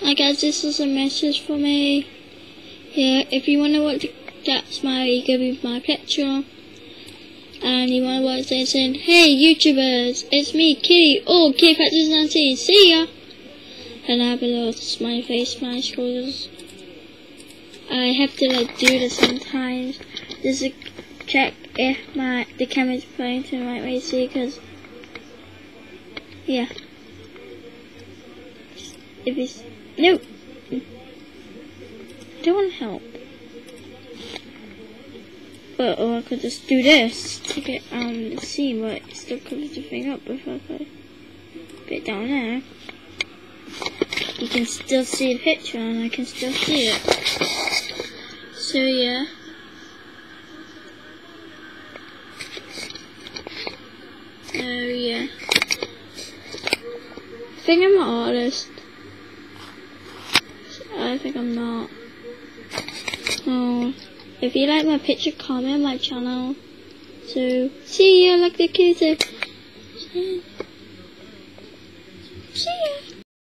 Hi guys, this is a message for me. Yeah, if you want to watch that smiley, give me my picture. And you want to watch this saying, hey YouTubers, it's me, Kitty. Oh, Kitty Patches 19, see ya! And I have a little smiley face, smiley shoulders. I have to do this sometimes, just to check if the camera's playing to the right way, see, because, yeah. If it's, no! I don't want to help. But, or I could just do this to get the scene, but it still covers the thing up if I put it down there. You can still see the picture and I can still see it. So yeah. Oh yeah. I think I'm an artist. I think I'm not. Oh. If you like my picture, comment on my channel. So, see ya, like the kids say. See ya.